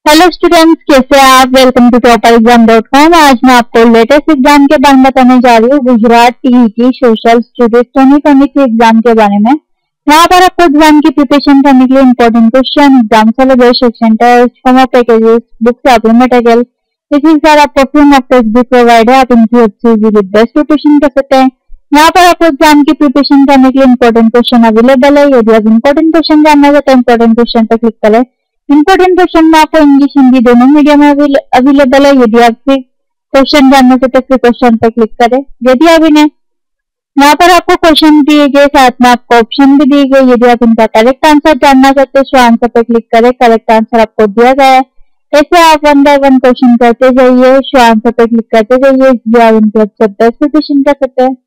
Hello students, कैसे हैं आप। Welcome to topperexam.com। आज मैं आपको लेटेस्ट एग्जाम के बारे में बताने जा रही हूँ, Gujarat TET social studies 2023 exam के बारे में। यहाँ पर आपको एग्जाम की प्रिपरेशन करने के लिए important question, exam syllabus, section test, form packages, book supplement material, इसी साथ आपको फ्री मॉक टेस्ट भी प्रोवाइड है। आप इनकी हेल्प से इजीली बेस्ट प्रिपरेशन कर सकते हैं। यहाँ पर आपको एग्जाम की प्रिपरेशन करने के लिए इंपॉर्टेंट क्वेश्चन अवेलेबल है। यदि आप इंपॉर्टेंट क्वेश्चन जानना चाहते हैं, इंपॉर्टेंट क्वेश्चन पर क्लिक करें। इंपॉर्टेंट क्वेश्चन में आपको इंग्लिश हिंदी दोनों मीडियम में अवेलेबल है। यदि आप फ्री क्वेश्चन जानना चाहते हैं, फ्री क्वेश्चन पर क्लिक करें। यदि आप इन्हें यहाँ पर आपको क्वेश्चन दिए गए, साथ में आपको ऑप्शन भी दिए गए। यदि आप इनका करेक्ट आंसर जानना चाहते हैं, शो आंसर पर क्लिक करें। करेक्ट आंसर आपको दिया गया है। ऐसे आप 1 बाय 1 क्वेश्चन करते जाइए, शो आंसर पर क्लिक करते जाइए। इसलिए आप इनकी बेस्ट प्रिपरेशन कर सकते हैं।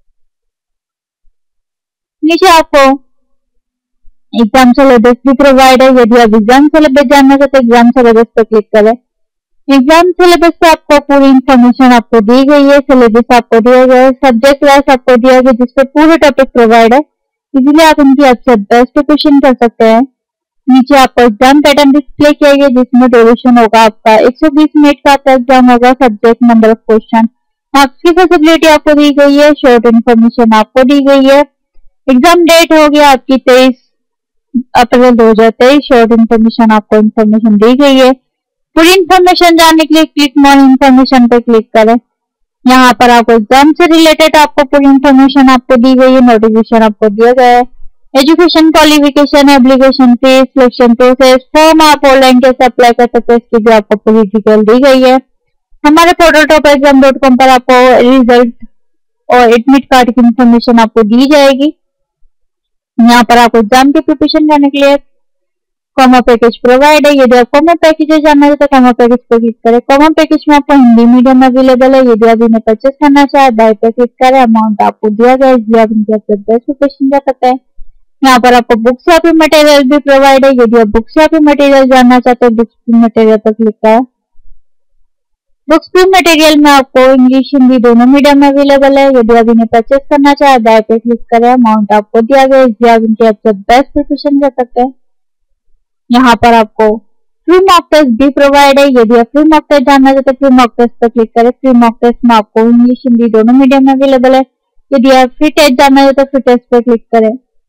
नीचे आपको एग्जाम सिलेबस भी प्रोवाइड है। यदि आप एग्जाम सिलेबस जानना चाहते हैं, एग्जाम सिलेबस पर क्लिक करें। एग्जाम सिलेबस पे आपको पूरी इंफॉर्मेशन आपको दी गई है। सिलेबस आपको दिया गया है, सब्जेक्ट वाइज आपको दिया गया, जिसपे पूरे टॉपिक प्रोवाइड है। इसीलिए आप इनकी अच्छे बेस्ट प्रिपरेशन कर सकते हैं। नीचे आपको एग्जाम पैटर्न डिस्प्ले किया गया, जिसमें ड्यूरेशन होगा आपका 120 मिनट का आपका एग्जाम होगा। Subject, number of question, marks की फैसिलिटी आपको दी गई है। शॉर्ट इन्फॉर्मेशन आपको दी गई है। एग्जाम डेट हो गया आपकी 23 अप्रैल 2023। शॉर्ट इन्फॉर्मेशन आपको इन्फॉर्मेशन दी गई है। पूरी इन्फॉर्मेशन जानने के लिए क्लिक मोर इन्फॉर्मेशन पर क्लिक करें। यहाँ पर आपको एग्जाम से रिलेटेड आपको पूरी इन्फॉर्मेशन आपको दी गई है। नोटिफिकेशन आपको दिया गया है। Education qualification, application fees, selection process, form आप ऑनलाइन कैसे अप्लाई कर सकते हैं, इसकी भी आपको पूरी डिटेल दी गई है। हमारे पोर्टल topperexam.com पर आपको रिजल्ट और एडमिट कार्ड की इन्फॉर्मेशन आपको दी जाएगी। यहाँ पर आपको एग्जाम की प्रिपरेशन करने के लिए कॉमन पैकेज प्रोवाइड है। यदि आप कॉमन पैकेज जानना चाहते हैं, कॉमन पैकेज पर क्लिक करें। कॉमन पैकेज में आपको हिंदी मीडियम अवेलेबल है। यदि आप इन्हें परचेस करना चाहे, बाय पे क्लिक करें। अमाउंट आपको दिया गया है, इसलिए आप इनकी बेस्ट प्रिपरेशन कर सकते हैं। यहाँ पर आपको बुक्स या मटेरियल भी प्रोवाइड है। यदि आप बुक्स या मटेरियल जानना चाहते हैं, बुक्स मटेरियल पर क्लिक करें। बुक्स प्री मटेरियल में आपको इंग्लिश हिंदी दोनों मीडियम में अवेलेबल है। यदि आप इन्हें परचेस करना चाहे, बाय पे क्लिक करें। अमाउंट आपको दिया गया है, इसलिए आप इनके बेस्ट प्रिपरेशन कर सकते हैं। यहाँ पर आपको फ्री मॉक टेस्ट भी प्रोवाइड है। यदि आप फ्री मॉक टेस्ट जानना चाहते हैं, फ्री मॉक टेस्ट पर क्लिक करें। फ्री मॉक टेस्ट में आपको इंग्लिश हिंदी दोनों मीडियम में अवेलेबल है। यदि आप फ्री टेस्ट जानना चाहते हैं, फ्री टेस्ट पर क्लिक करें।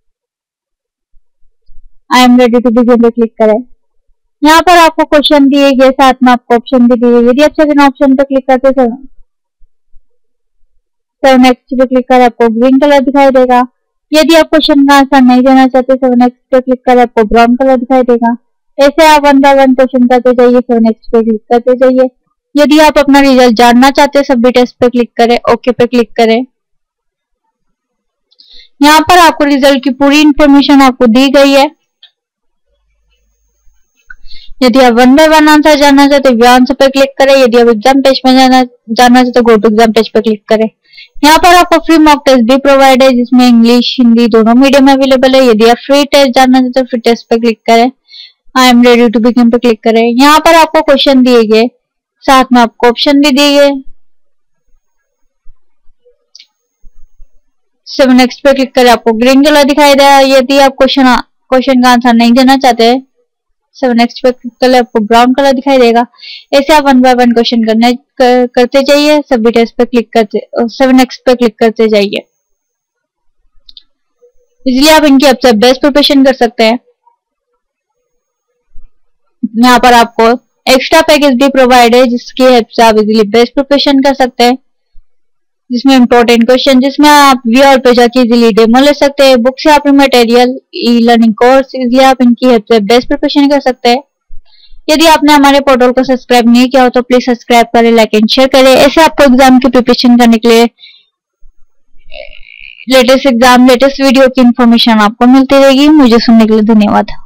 I am ready to begin पर क्लिक करें। यहाँ पर आपको क्वेश्चन दिए गए, साथ में आपको ऑप्शन भी दिए गए। यदि आप सेकंड ऑप्शन पर क्लिक करते हैं, तो नेक्स्ट पे क्लिक करें, आपको ग्रीन कलर दिखाई देगा। यदि आप क्वेश्चन का आंसर नहीं देना चाहते, तो नेक्स्ट पे क्लिक करें, आपको ब्राउन कलर दिखाई देगा। ऐसे आप 1 बाय 1 क्वेश्चन करते जाइए, फिर नेक्स्ट पे क्लिक करते जाइए। यदि आप अपना रिजल्ट जानना चाहते हैं, सबमिट टेस्ट पे क्लिक करें, ओके पे क्लिक करें। यहाँ पर आपको रिजल्ट की पूरी इंफॉर्मेशन आपको दी गई है। यदि आप 1 बाय 1 आंसर जानना चाहते हैं, आंसर पर क्लिक करें। यदि आप एग्जाम पेज में जानना चाहते हैं, गो टू एग्जाम पेज पर क्लिक करें। यहाँ पर आपको फ्री मॉक टेस्ट भी प्रोवाइड है, जिसमें इंग्लिश हिंदी दोनों मीडियम अवेलेबल है। यदि आप फ्री टेस्ट जानना चाहते हैं, फ्री टेस्ट पर क्लिक करें। I am ready to begin पर क्लिक करें। यहाँ पर आपको क्वेश्चन दिए गए, साथ में आपको ऑप्शन भी दिए गए। सब नेक्स्ट पे क्लिक करें, आपको ग्रीन कलर दिखाई दे रहा है। यदि आप क्वेश्चन का आंसर नहीं देना चाहते, सब नेक्स्ट पे क्लिक करें, आपको ब्राउन कलर दिखाई देगा। ऐसे आप 1 बाय 1 क्वेश्चन करते जाइए, सभी टेस्ट पे क्लिक करते, सब नेक्स्ट पे क्लिक करते जाइए। इसलिए आप इनकी सबसे बेस्ट प्रिपरेशन कर सकते हैं। यहाँ पर आपको एक्स्ट्रा पैकेज भी प्रोवाइड है, जिसकी हेल्प से आप इजीली बेस्ट प्रिपरेशन कर सकते हैं। जिसमें इंपॉर्टेंट क्वेश्चन, जिसमें आप व्यूअर पे जाके इजीली डेमो ले सकते हैं। बुक्स या material, e learning course, easily आप इनकी हेल्प से बेस्ट प्रिपरेशन कर सकते हैं। यदि आपने हमारे पोर्टल को सब्सक्राइब नहीं किया हो, तो प्लीज सब्सक्राइब करें, लाइक एंड शेयर करें। ऐसे आपको एग्जाम की प्रिपरेशन करने के लिए लेटेस्ट वीडियो की इंफॉर्मेशन आपको मिलती रहेगी। मुझे सुनने के लिए धन्यवाद।